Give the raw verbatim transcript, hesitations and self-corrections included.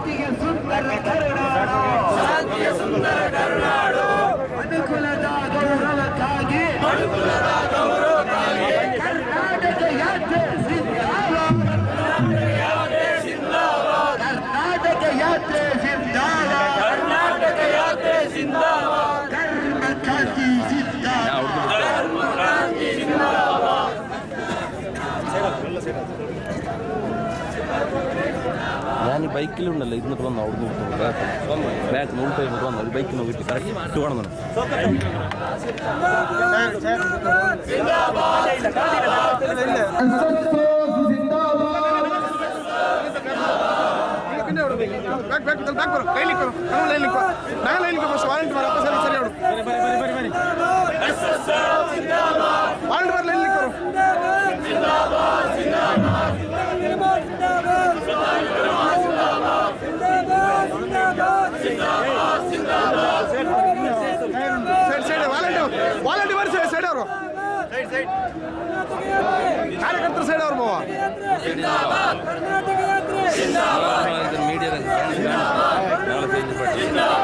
ಶಾಂತಿಗೆ ಸುಂದರ ಕರುನಾಡು ಶಾಂತಿಗೆ ಸುಂದರ ಕರುನಾಡು ಮನುಕುಲದ ಗೌರವಕ್ಕಾಗಿ ಮನುಕುಲದ ಗೌರವಕ್ಕಾಗಿ ಕರ್ನಾಟಕ ಯಾತ್ರೆ ಜಿಂದಾಬಾದ್ ಕರ್ನಾಟಕ ಯಾತ್ರೆ ಜಿಂದಾಬಾದ್ ಕರ್ನಾಟಕ ಯಾತ್ರೆ ಜಿಂದಾಬಾದ್ ಕರ್ಮ ಕ್ರಾಂತಿ ಜಿಂದಾಬಾದ್ ಕರ್ಮ ಕ್ರಾಂತಿ ಜಿಂದಾಬಾದ್ ഞാൻ ബൈക്കിൽ ഉണ്ടല്ലോ ഇരുന്നിട്ട് വന്നു അവിടുന്ന് ബാക്ക് മുകളിൽ പോയി വന്നു ഒരു ബൈക്കിൽ നോക്കിയിട്ട് കറക്റ്റ് കാണുന്നു ಕಾರ್ಯಕರ್ತರ ಸೈಡ್ ಅವ್ರು ಮೀಡಿಯಾದಾಗ